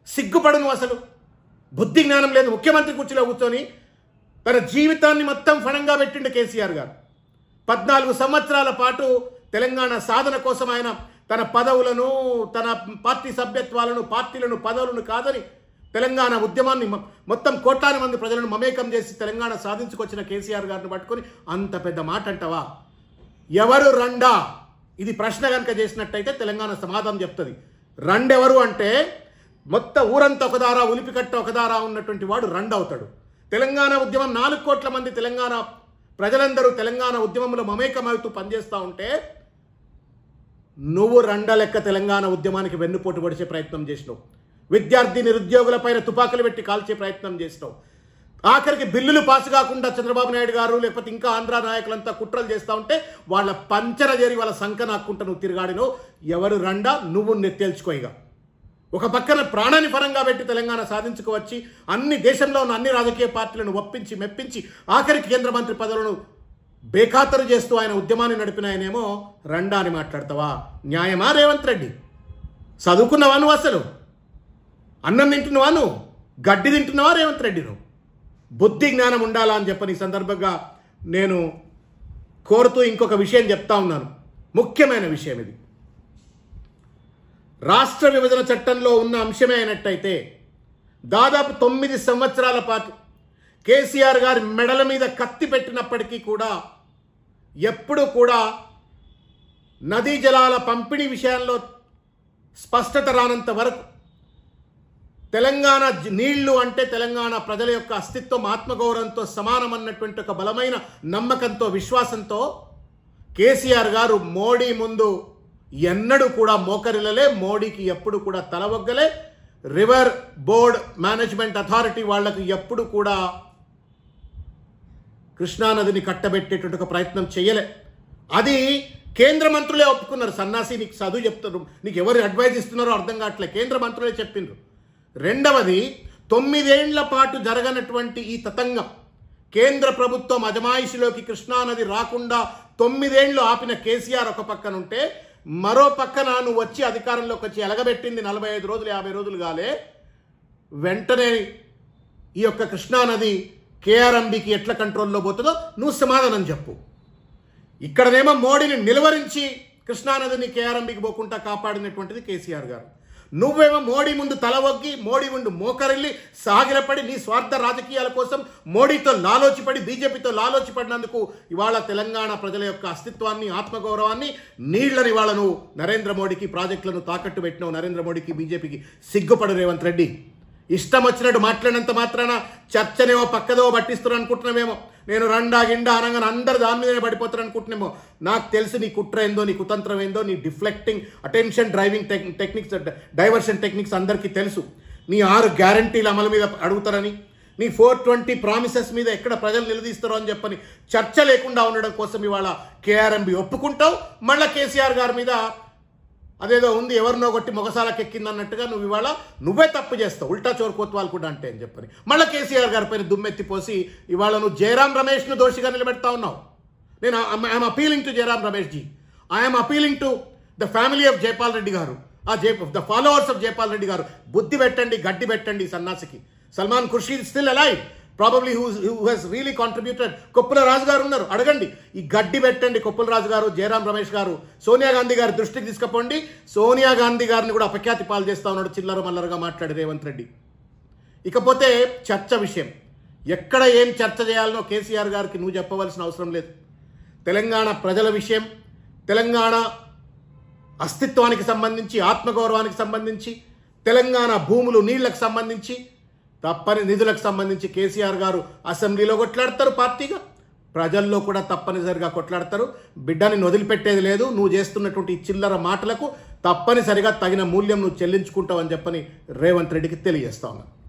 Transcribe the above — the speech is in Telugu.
సిగ్గుపడు నువ్వు. అసలు బుద్ధి జ్ఞానం లేదు. ముఖ్యమంత్రి కుర్చీలో కూర్చొని తన జీవితాన్ని మొత్తం ఫణంగా పెట్టిండు కేసీఆర్ గారు. 14 సంవత్సరాల పాటు తెలంగాణ సాధన కోసం ఆయన తన పదవులను, తన పార్టీ సభ్యత్వాలను, పార్టీలను, పదవులను కాదని తెలంగాణ ఉద్యమాన్ని మొత్తం కోట్లాది మంది ప్రజలను మమేకం చేసి తెలంగాణ సాధించుకొచ్చిన కేసీఆర్ గారిని పట్టుకొని అంత పెద్ద మాట అంటావా? ఎవరు రండా? ఇది ప్రశ్న కనుక చేసినట్టయితే తెలంగాణ సమాధానం చెప్తుంది. రండెవరు అంటే మొత్తం ఊరంతా ఒకదారా, ఉలిపికట్ట ఒకదారా ఉన్నటువంటి వాడు రండవుతాడు. తెలంగాణ ఉద్యమం 4 కోట్ల మంది తెలంగాణ ప్రజలందరూ తెలంగాణ ఉద్యమంలో మమేకమవుతూ పనిచేస్తూ ఉంటే నువ్వు రండ లెక్క తెలంగాణ ఉద్యమానికి వెన్నుపోటు పడిచే ప్రయత్నం చేసినావు. విద్యార్థి నిరుద్యోగులపైన తుపాకులు పెట్టి కాల్చే ప్రయత్నం చేసినావు. ఆఖరికి బిల్లులు పాస్ కాకుండా చంద్రబాబు నాయుడు గారు లేకపోతే ఇంకా ఆంధ్ర నాయకులంతా కుట్రలు చేస్తూ ఉంటే వాళ్ళ పంచర చేరి వాళ్ళ సంఖ నాక్కుంటా నువ్వు తిరగాడినో. ఎవరు రండా? నువ్వు తేల్చుకోయిగా. ఒక పక్కన ప్రాణాన్ని పరంగా పెట్టి తెలంగాణ సాధించుకోవచ్చి అన్ని దేశంలో ఉన్న అన్ని రాజకీయ పార్టీలను ఒప్పించి మెప్పించి ఆఖరికి కేంద్ర మంత్రి పదవులను బేఖాతరు చేస్తూ ఆయన ఉద్యమాన్ని నడిపిన ఆయనేమో రండా అని మాట్లాడతావా? న్యాయమా రేవంత్ రెడ్డి? చదువుకున్నవా నువ్వు? అసలు అన్నం తింటున్నావా నువ్వు? గడ్డి తింటున్నావా రేవంత్ రెడ్డి? నువ్వు బుద్ధి జ్ఞానం ఉండాలా అని చెప్పని ఈ సందర్భంగా నేను కోరుతూ ఇంకొక విషయం చెప్తా ఉన్నాను. ముఖ్యమైన విషయం ఇది. రాష్ట్ర విభజన చట్టంలో ఉన్న అంశమే అయినట్టయితే దాదాపు 9 సంవత్సరాల పాటు కేసీఆర్ గారి మెడల మీద కత్తి పెట్టినప్పటికీ కూడా ఎప్పుడు కూడా నదీ జలాల పంపిణీ విషయంలో స్పష్టత రానంత వరకు తెలంగాణ నీళ్లు అంటే తెలంగాణ ప్రజల యొక్క అస్తిత్వం, ఆత్మగౌరవంతో సమానమన్నటువంటి ఒక బలమైన నమ్మకంతో, విశ్వాసంతో కేసీఆర్ గారు మోడీ ముందు ఎన్నడూ కూడా మోకరిల్లలే. మోడీకి ఎప్పుడు కూడా తలవొగ్గలే. రివర్ బోర్డ్ మేనేజ్మెంట్ అథారిటీ వాళ్లకు ఎప్పుడు కూడా కృష్ణానదిని కట్టబెట్టేటువంటి ఒక ప్రయత్నం చేయలే. అది కేంద్ర మంత్రులే ఒప్పుకున్నారు. సన్నాసి నీకు చదువు చెప్తారు, నీకు ఎవరు అడ్వైజ్ ఇస్తున్నారో అర్థం కావట్లే. కేంద్ర మంత్రులే చెప్పిండ్రు. రెండవది, 9 ఏళ్ల పాటు జరగనటువంటి ఈ తతంగం, కేంద్ర ప్రభుత్వం అజమాయిషిలోకి కృష్ణానది రాకుండా 9 ఏళ్లు ఆపిన కేసీఆర్ ఒక పక్కన ఉంటే, మరో పక్కన నువ్వు వచ్చి అధికారంలోకి వచ్చి ఎలగబెట్టింది 45 రోజులు 50 రోజులు కాలే. వెంటనే ఈ యొక్క కృష్ణానది కేఆర్ఎంబీకి ఎట్లా కంట్రోల్లో పోతుందో నువ్వు సమాధానం చెప్పు. ఇక్కడనేమో మోడీని నిలువరించి కృష్ణానదిని కేఆర్ఎంబీకి పోకుండా కాపాడినటువంటిది కేసీఆర్ గారు. నువ్వేమో మోడీ ముందు తలవొగ్గి, మోడీ ముందు మోకరిల్లి సాగిలపడి నీ స్వార్థ రాజకీయాల కోసం మోడీతో లాలోచిపడి, బీజేపీతో లాలోచిపడినందుకు ఇవాళ తెలంగాణ ప్రజల యొక్క అస్తిత్వాన్ని, ఆత్మగౌరవాన్ని, నీళ్లని ఇవాళ నువ్వు నరేంద్ర మోడీకి ప్రాజెక్టులను తాకట్టు పెట్టినావు. నరేంద్ర మోడీకి, బీజేపీకి సిగ్గుపడు రేవంత్ రెడ్డి. ఇష్టం వచ్చినట్టు మాట్లాడినంత మాత్రాన చర్చనేమో పక్కదో పట్టిస్తారు అనుకుంటున్నామేమో. నేను రండా గిండా అనగానే అందరు దాని మీదనే పడిపోతారు అనుకుంటున్నామో. నాకు తెలుసు నీ కుట్ర ఏందో, నీ కుతంత్రం ఏందో, నీ deflecting attention driving techniques, diversion techniques అందరికీ తెలుసు. నీ 6 గ్యారంటీల అమలు మీద అడుగుతారని, నీ 420 ప్రామిసెస్ మీద ఎక్కడ ప్రజలు నిలదీస్తారో అని చెప్పని చర్చ లేకుండా ఉండడం కోసం ఇవాళ కేఆర్ఎంబీ ఒప్పుకుంటావు. మళ్ళీ కేసీఆర్ గారి మీద అదేదో ఉంది, ఎవరినో కొట్టి మొగసాలకు ఎక్కిందన్నట్టుగా నువ్వు ఇవాళ నువ్వే తప్పు చేస్తావు. ఉల్టా చోరు కోత్వాలు కూడా అంటే అని చెప్పని మళ్ళీ కేసీఆర్ గారి పైన దుమ్మెత్తిపోసి ఇవాళ నువ్వు జయరాం రమేష్ను దోషిగా నిలబెడతా ఉన్నావు. నేను I'm appealing to Jairam Ramesh ji, I'm appealing to the family of Jaipal Reddy garu, the followers of Jaipal Reddy garu, బుద్ధి పెట్టండి, గడ్డి పెట్టండి సన్నాసికి. Salman Khurshid still alive, probably who he's really contributed. Koppula Raju garu ఉన్నారు, అడగండి. ఈ గడ్డి పెట్టండి. కొప్పుల రాజు గారు, జయరాం రమేష్ గారు సోనియా గాంధీ గారి దృష్టికి తీసుకుపోండి. సోనియా గాంధీ గారిని కూడా అపఖ్యాతి పాలు చేస్తా ఉన్నాడు చిల్లర మల్లరగా మాట్లాడి రేవంత్ రెడ్డి. ఇకపోతే చర్చ విషయం, ఎక్కడ ఏం చర్చ చేయాలనో కేసీఆర్ గారికి నువ్వు చెప్పవలసిన అవసరం లేదు. తెలంగాణ ప్రజల విషయం, తెలంగాణ అస్తిత్వానికి సంబంధించి, ఆత్మగౌరవానికి సంబంధించి, తెలంగాణ భూములు నీళ్లకు సంబంధించి, తప్పని నిధులకు సంబంధించి కేసీఆర్ గారు అసెంబ్లీలో కొట్లాడతారు, పార్టీగా ప్రజల్లో కూడా తప్పనిసరిగా కొట్లాడతారు. బిడ్డని వదిలిపెట్టేది లేదు. నువ్వు చేస్తున్నటువంటి చిల్లర మాటలకు తప్పనిసరిగా తగిన మూల్యం నువ్వు చెల్లించుకుంటావని చెప్పని రేవంత్ రెడ్డికి తెలియజేస్తా ఉన్నాను.